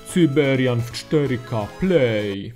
Syberian w 4K Play.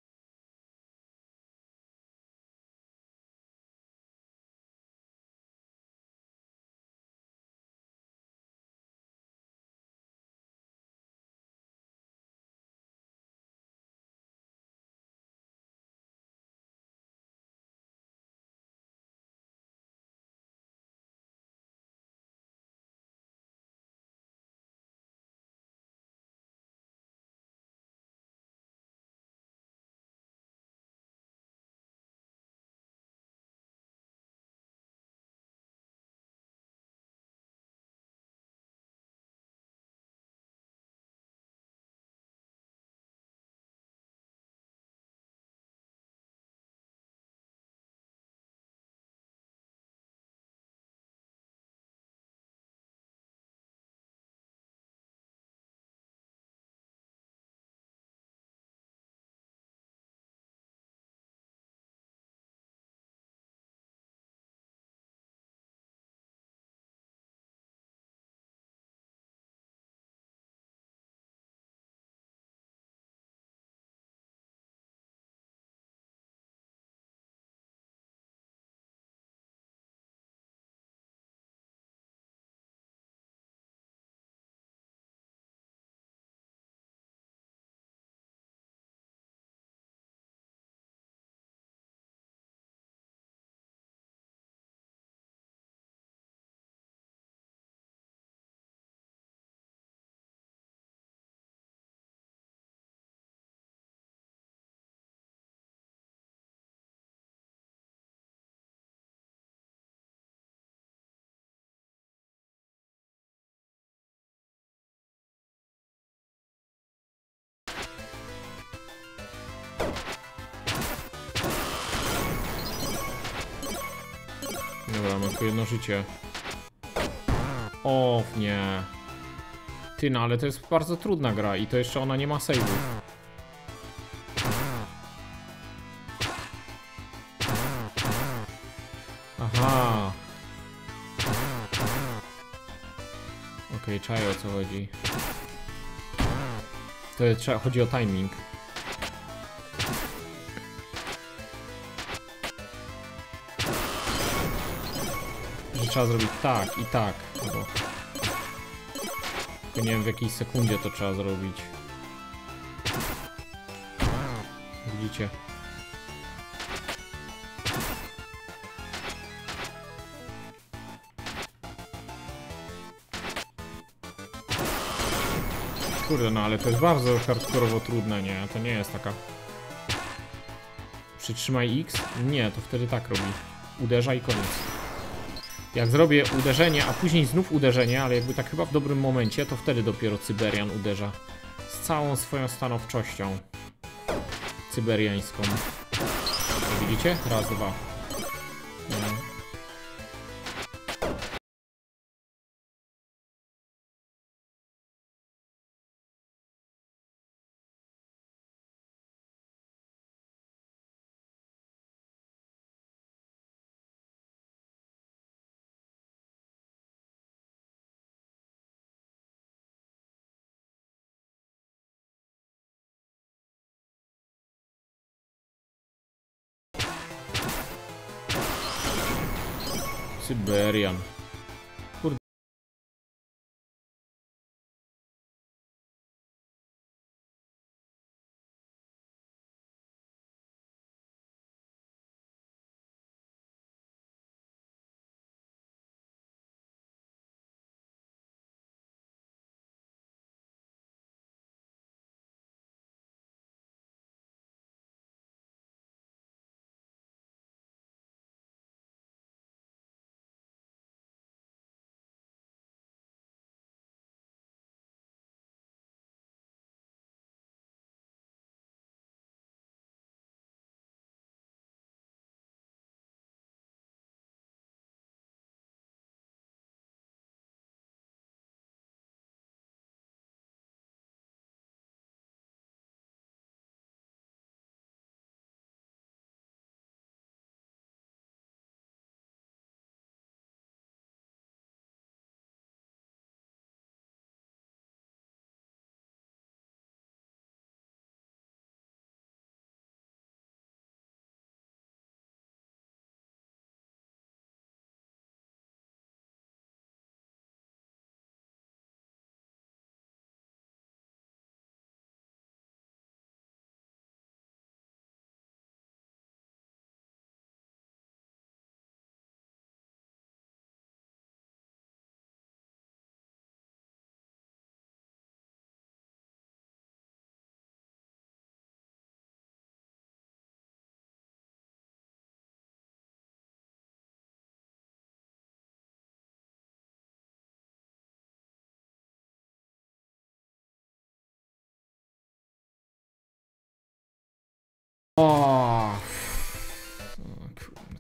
Dobra, mam tu jedno życie. O, nie. Ty, no ale to jest bardzo trudna gra i to jeszcze ona nie ma save'ów. Aha. Okej, czaję o co chodzi. Chodzi o timing. Że trzeba zrobić tak i tak. Albo... Tylko nie wiem w jakiej sekundzie to trzeba zrobić. Widzicie? Kurde, no ale to jest bardzo hardkorowo trudne, nie? To nie jest taka... Przytrzymaj X? Nie, to wtedy tak robi. Uderza i koniec. Jak zrobię uderzenie, a później znów uderzenie, ale jakby tak chyba w dobrym momencie, to wtedy dopiero Syberian uderza. Z całą swoją stanowczością. Syberiańską. Widzicie? Raz, dwa. Nie. Syberian.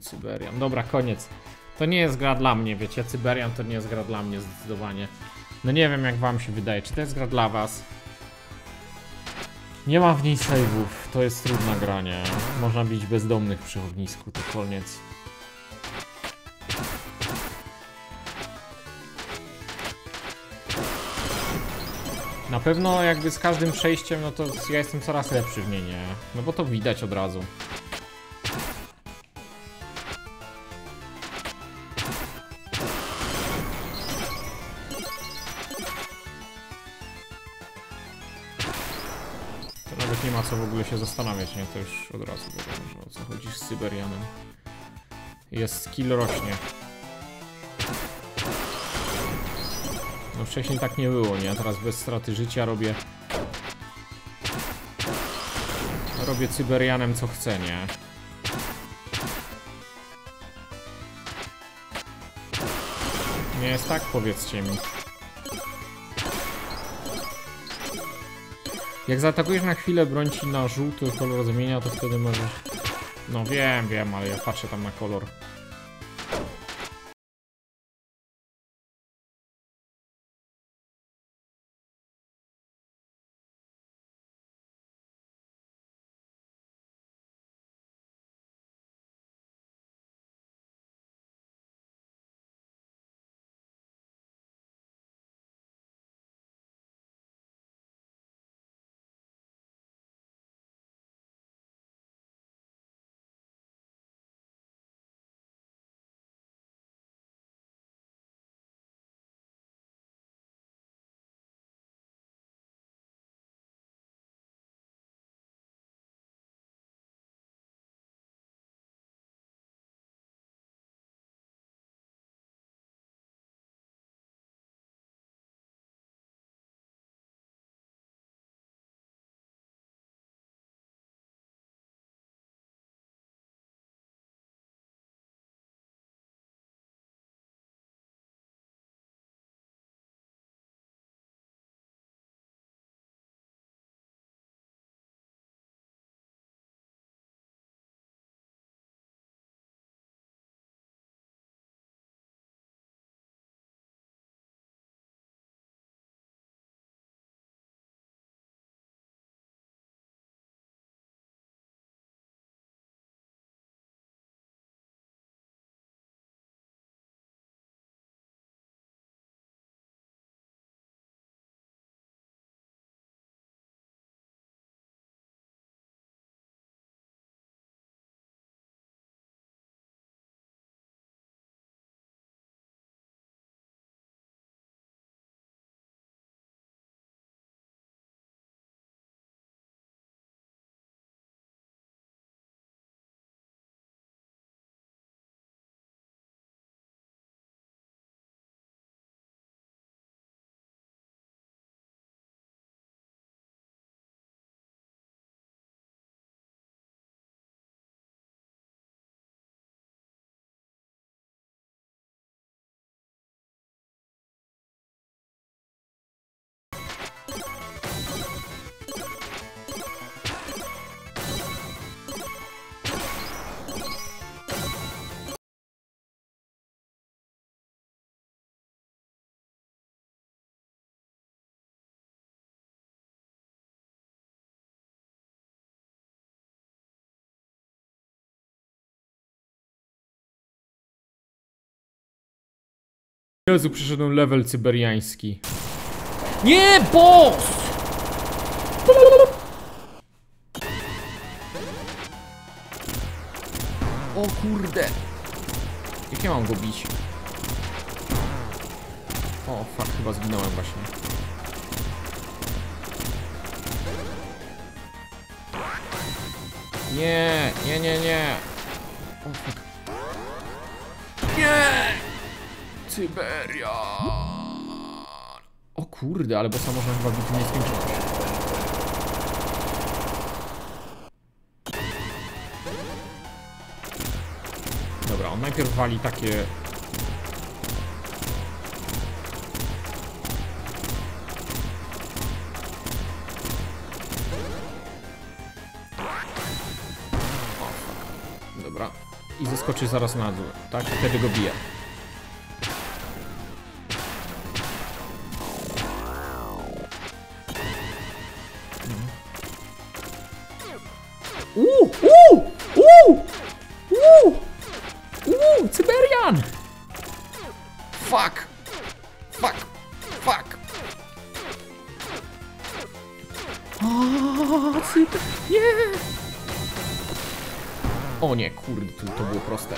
Cyberian. Dobra, koniec. To nie jest gra dla mnie, wiecie, Cyberian to nie jest gra dla mnie zdecydowanie. No nie wiem jak wam się wydaje, czy to jest gra dla was? Nie ma w niej save'ów, to jest trudna gra, nie? Można bić bezdomnych przy ognisku, to koniec. Na pewno jakby z każdym przejściem, no to ja jestem coraz lepszy w niej, nie? No bo to widać od razu. To nawet nie ma co w ogóle się zastanawiać, nie? To już od razu wiadomo, że o co chodzi z Cyberianem. Jest skill rośnie. No wcześniej tak nie było, nie? Teraz bez straty życia robię Cyberianem co chcę, nie? Nie jest tak? Powiedzcie mi. Jak zaatakujesz na chwilę, broń ci na żółty kolor zmienia, to wtedy możesz... No wiem, ale ja patrzę tam na kolor. Jezu, przyszedł level cyberiański. Nie, boss! O kurde. Jak ja mam go bić? O, fuck, chyba zginąłem właśnie. Nie. O, fuck. Nie! Cyberian! O kurde, ale bossa można chyba bić w nieskończoność. Dobra, on najpierw wali takie... O, fuck. Dobra. i zeskoczy zaraz na dół, tak? I wtedy go bije. Cyberian! Fuck! Nie! O nie, kurde, to było proste.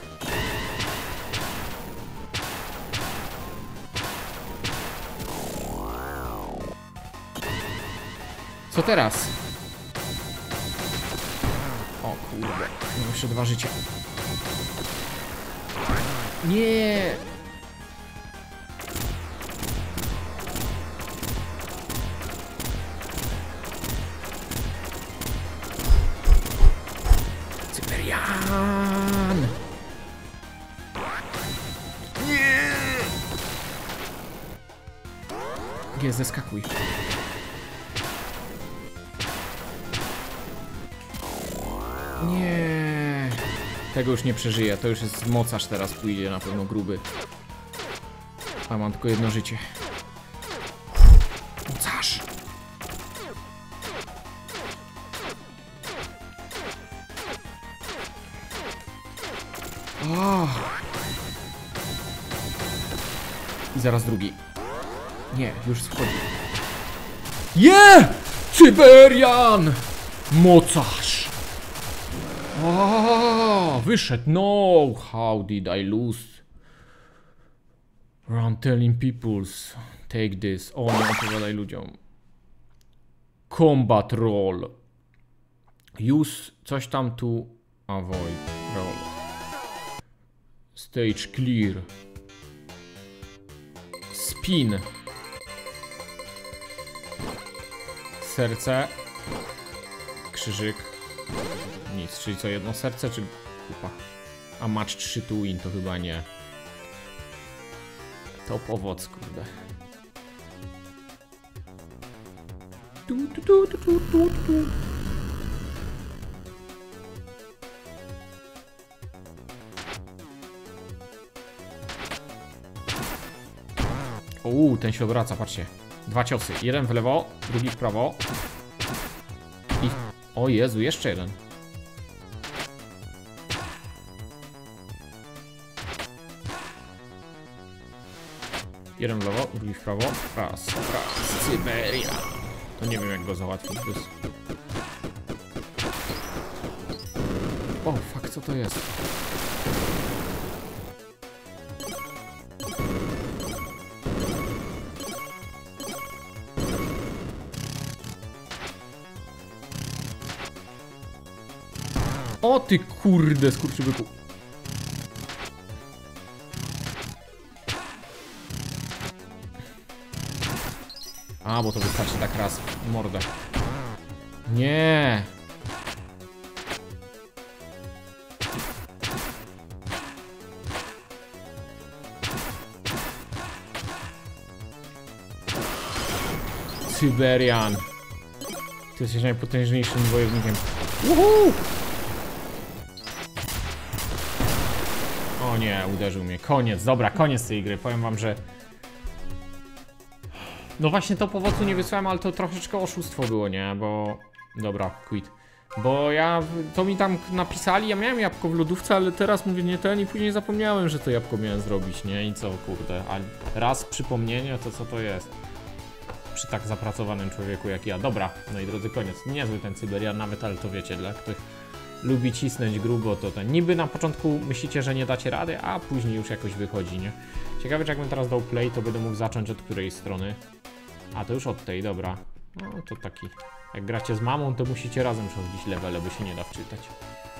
Co teraz? O kurde, mam jeszcze 2 życia. Nie! Cyberian! Nie! Jest, zeskakuj. Nie! Tego już nie przeżyję, to już jest mocarz teraz pójdzie, na pewno gruby. A mam tylko 1 życie. Mocarz! O! I zaraz drugi. Nie, już wchodzi. Cyberian! Mocarz! O, wyszedł. No, how did I lose? Run telling peoples. Take this. O, nie opowiadaj ludziom. Combat roll. Use coś tam to avoid roll. Stage clear. Spin. Serce. Krzyżyk. Nic, czyli co, 1 serce czy kupa? A match 3 to win to chyba nie. Top owoc, kurde. Ten się obraca, patrzcie. 2 ciosy, 1 w lewo, drugi w prawo. I... O Jezu, jeszcze 1. Jeden w lewo, drugi w prawo. Raz. Syberia. To nie wiem, jak go załatwić. O, fuck, co to jest? O ty kurde, skurczybyku. A, bo to wystarczy tak raz w mordę. Nie. Cyberian. Ty jesteś najpotężniejszym wojownikiem. Uhu! O nie, uderzył mnie. Koniec, dobra, koniec tej gry. Powiem wam, że... No właśnie to powodu nie wysłałem, ale to troszeczkę oszustwo było, nie? Bo... Dobra, quit. Bo ja... To mi tam napisali, ja miałem jabłko w lodówce, ale teraz mówię nie ten i później zapomniałem, że to jabłko miałem zrobić, nie? I co, kurde. A raz przypomnienie, to co to jest? Przy tak zapracowanym człowieku jak ja. Dobra, no i drodzy, koniec. Niezły ten Cyberian nawet, ale to wiecie, dla których lubi cisnąć grubo, to ten... Niby na początku myślicie, że nie dacie rady, a później już jakoś wychodzi, nie? Ciekawe, czy jakbym teraz dał play, to będę mógł zacząć od której strony. A, to już od tej, dobra. No, to taki... Jak gracie z mamą, to musicie razem przechodzić levele, bo się nie da wczytać.